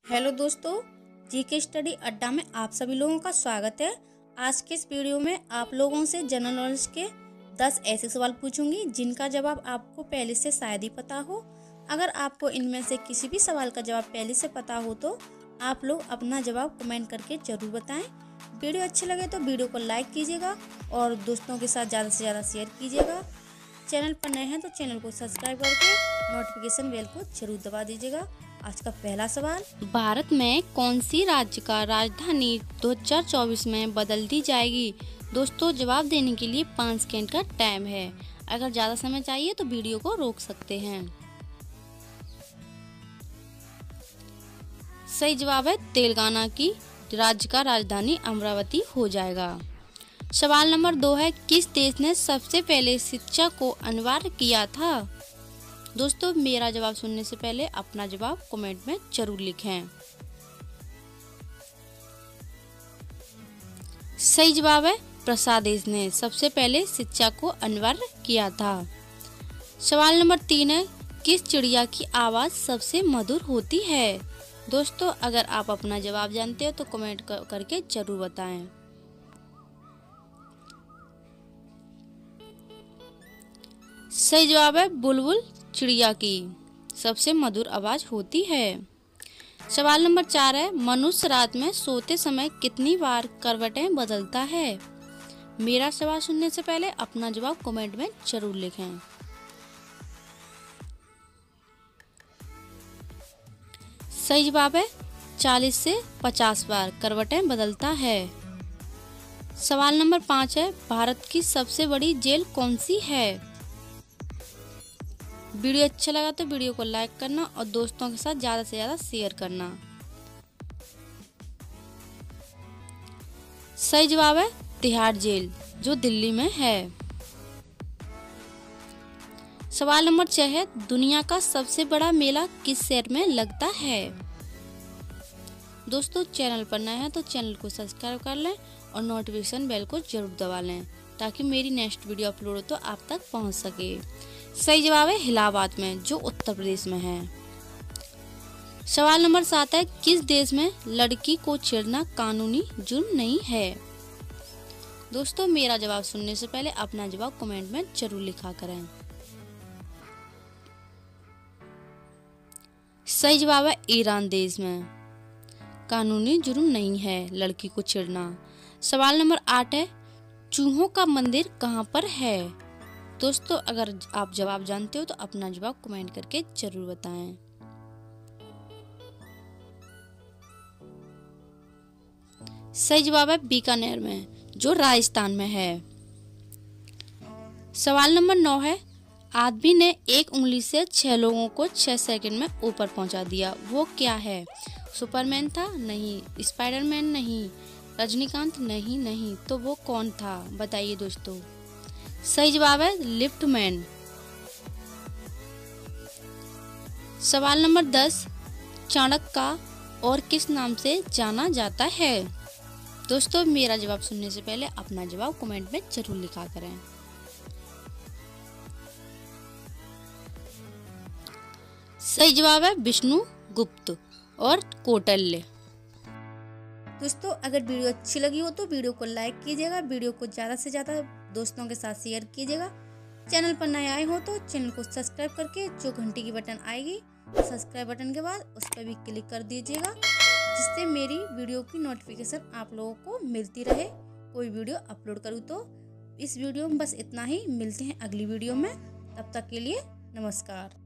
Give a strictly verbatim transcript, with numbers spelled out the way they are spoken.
Hello दोस्तों, जी के study अड्डा में आप सभी लोगों का स्वागत है। आज के इस वीडियो में आप लोगों से जनरल नॉलेज के दस ऐसे सवाल पूछूंगी जिनका जवाब आपको पहले से शायद ही पता हो। अगर आपको इनमें से किसी भी सवाल का जवाब पहले से पता हो तो आप लोग अपना जवाब कमेंट करके ज़रूर बताएं। वीडियो अच्छे लगे तो वीडियो को लाइक कीजिएगा और दोस्तों के साथ ज़्यादा से ज़्यादा शेयर कीजिएगा। चैनल पर नए हैं तो चैनल को सब्सक्राइब करके नोटिफिकेशन बेल को जरूर दबा दीजिएगा। आज का पहला सवाल, भारत में कौन सी राज्य का राजधानी दो हज़ार चौबीस में बदल दी जाएगी? दोस्तों, जवाब देने के लिए पाँच सेकंड का टाइम है। अगर ज़्यादा समय चाहिए तो वीडियो को रोक सकते हैं। सही जवाब है तेलंगाना की राज्य का राजधानी अमरावती हो जाएगा। सवाल नंबर दो है, किस देश ने सबसे पहले शिक्षा को अनिवार्य किया था? दोस्तों, मेरा जवाब सुनने से पहले अपना जवाब कमेंट में जरूर लिखें। सही जवाब है प्रसाद देश ने सबसे पहले शिक्षा को अनिवार्य किया था। सवाल नंबर तीन है, किस चिड़िया की आवाज सबसे मधुर होती है? दोस्तों, अगर आप अपना जवाब जानते हो तो कमेंट कर, करके जरूर बताएं। सही जवाब है बुलबुल चिड़िया की सबसे मधुर आवाज होती है। सवाल नंबर चार है, मनुष्य रात में सोते समय कितनी बार करवटें बदलता है? मेरा सवाल सुनने से पहले अपना जवाब कमेंट में जरूर लिखें। सही जवाब है चालीस से पचास बार करवटें बदलता है। सवाल नंबर पाँच है, भारत की सबसे बड़ी जेल कौन सी है? वीडियो अच्छा लगा तो वीडियो को लाइक करना और दोस्तों के साथ ज़्यादा से ज़्यादा शेयर करना। सही जवाब है तिहाड़ जेल जो दिल्ली में है। सवाल नंबर छह है, दुनिया का सबसे बड़ा मेला किस शहर में लगता है? दोस्तों, चैनल पर नए हैं तो चैनल को सब्सक्राइब कर लें और नोटिफिकेशन बेल को जरूर दबा लें ताकि मेरी नेक्स्ट वीडियो अपलोड हो तो आप तक पहुंच सके। सही जवाब है इलाहाबाद में जो उत्तर प्रदेश में है। सवाल नंबर सात है, किस देश में लड़की को छेड़ना कानूनी जुर्म नहीं है? दोस्तों, मेरा जवाब सुनने से पहले अपना जवाब कमेंट में जरूर लिखा करें। सही जवाब है ईरान देश में कानूनी जुर्म नहीं है लड़की को छेड़ना। सवाल नंबर आठ है, चूहों का मंदिर कहाँ पर है? दोस्तों, अगर आप जवाब जानते हो तो अपना जवाब कमेंट करके जरूर बताएं। सही जवाब है बीकानेर में जो राजस्थान में है। सवाल नंबर नौ है, आदमी ने एक उंगली से छह लोगों को छह सेकंड में ऊपर पहुंचा दिया, वो क्या है? सुपरमैन था? नहीं। स्पाइडरमैन? नहीं। रजनीकांत? नहीं। नहीं तो वो कौन था? बताइए दोस्तों। सही जवाब है लिफ्टमैन। सवाल नंबर दस, चाणक्य का और किस नाम से जाना जाता है? दोस्तों, मेरा जवाब सुनने से पहले अपना जवाब कमेंट में जरूर लिखा करें। सही जवाब है विष्णु गुप्त और कौटिल्य। दोस्तों, अगर वीडियो अच्छी लगी हो तो वीडियो को लाइक कीजिएगा, वीडियो को ज़्यादा से ज़्यादा दोस्तों के साथ शेयर कीजिएगा। चैनल पर नए आए हो तो चैनल को सब्सक्राइब करके जो घंटी की बटन आएगी सब्सक्राइब बटन के बाद उस पर भी क्लिक कर दीजिएगा जिससे मेरी वीडियो की नोटिफिकेशन आप लोगों को मिलती रहे कोई वीडियो अपलोड करूँ तो। इस वीडियो में बस इतना ही, मिलते हैं अगली वीडियो में, तब तक के लिए नमस्कार।